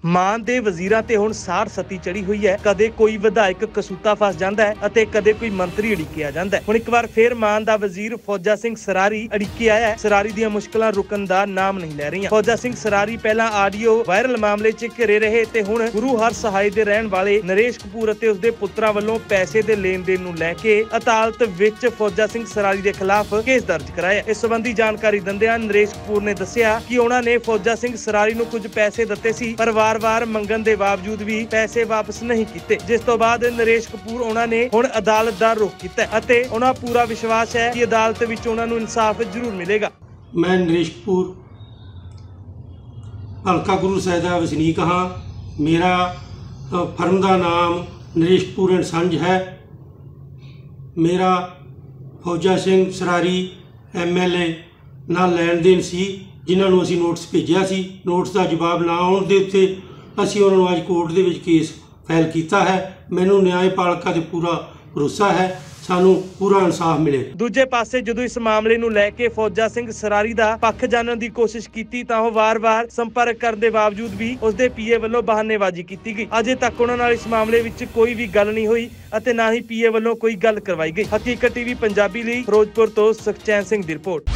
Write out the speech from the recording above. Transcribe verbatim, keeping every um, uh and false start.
ਮਾਨ ਦੇ ਵਜ਼ੀਰਾਂ ਤੇ ਹੁਣ ਸਾਰ ਸਤੀ ਚੜੀ ਹੋਈ ਹੈ। ਕਦੇ ਕੋਈ ਵਿਧਾਇਕ ਕਸੂਤਾ ਫਸ ਜਾਂਦਾ ਹੈ ਅਤੇ ਕਦੇ ਕੋਈ ਮੰਤਰੀ ਅੜਿੱਕਿਆ ਜਾਂਦਾ ਹੈ। ਹੁਣ ਇੱਕ ਵਾਰ ਫੇਰ ਮਾਨ ਦਾ ਵਜ਼ੀਰ ਫੌਜਾ ਸਿੰਘ ਸਰਾਰੀ ਅੜਿੱਕੇ ਆਇਆ ਹੈ। ਸਰਾਰੀ ਦੀਆਂ ਮੁਸ਼ਕਲਾਂ ਰੁਕਣ ਦਾ ਨਾਮ ਨਹੀਂ ਲੈ ਰਹੀਆਂ। ਫੌਜਾ ਸਿੰਘ ਸਰਾਰੀ ਪਹਿਲਾਂ ਆਡੀਓ ਵਾਇਰਲ ਮਾਮਲੇ 'ਚ ਘਿਰੇ ਰਹੇ ਤੇ ਹੁਣ ਗੁਰੂ ਹਰ ਸਹਾਏ ਦੇ ਰਹਿਣ ਵਾਲੇ ਨਰੇਸ਼ ਕਪੂਰ ਅਤੇ ਉਸਦੇ ਪੁੱਤਰਾਂ ਵੱਲੋਂ ਪੈਸੇ ਦੇ ਲੈਣ ਦੇਣ ਨੂੰ ਲੈ ਕੇ ਅਦਾਲਤ ਵਿੱਚ ਫੌਜਾ ਸਿੰਘ ਸਰਾਰੀ ਦੇ ਖਿਲਾਫ ਕੇਸ ਦਰਜ ਕਰਾਇਆ। ਇਸ ਸੰਬੰਧੀ ਜਾਣਕਾਰੀ ਦਿੰਦਿਆਂ ਨਰੇਸ਼ ਕਪੂਰ ਨੇ ਦੱਸਿਆ ਕਿ ਉਹਨਾਂ ਨੇ ਫੌਜਾ ਸਿੰਘ ਸਰਾਰੀ ਨੂੰ ਕੁਝ ਪੈਸੇ ਦਿੱਤੇ ਸੀ, ਪਰ ਵਾਰ-ਵਾਰ ਮੰਗਣ ਦੇ ਬਾਵਜੂਦ ਵੀ ਪੈਸੇ ਵਾਪਸ ਨਹੀਂ ਕੀਤੇ, ਜਿਸ ਤੋਂ ਬਾਅਦ ਨਰੇਸ਼ ਕਪੂਰ ਉਹਨਾਂ ਨੇ ਹੁਣ ਅਦਾਲਤ ਦਾ ਰੁਖ ਕੀਤਾ ਅਤੇ ਉਹਨਾਂ ਪੂਰਾ ਵਿਸ਼ਵਾਸ ਹੈ ਕਿ ਅਦਾਲਤ ਵਿੱਚ ਉਹਨਾਂ ਨੂੰ ਇਨਸਾਫ ਜ਼ਰੂਰ ਮਿਲੇਗਾ। मैं नरेश कपूर हल्का गुरु ਸਾਹਿਬ ਦਾ ਵਸਨੀਕ ਹਾਂ। मेरा फर्म का नाम नरेश कपूर एंड संज है। मेरा Fauja Singh Sarari M L A नाल लैन देन सी, जिन्होंने असी नोटिस भेजा सी। नोटिस का जवाब ना आने के उत्ते असी उन्होंने अज कोर्ट के केस फाइल किया है। मैनू न्यायपालिका ते पूरा भरोसा है सानू पूरा इंसाफ मिले। दूजे पासे जदों इस मामले नूं लैके फौजा सिंह सरारी दा पक्ष जानन दी कोशिश कीती तां ओह वार-वार संपर्क करन दे बावजूद भी उसदे पीए वल्लों बहानेबाजी कीती गई। अजे तक उन्हां नाल इस मामले विच कोई भी गल नहीं हुई अते ना ही पीए वल्लों कोई गल करवाई गई। हकीकत टीवी पंजाबी लई फिरोजपुर तो सुखचैन सिंह दी रिपोर्ट।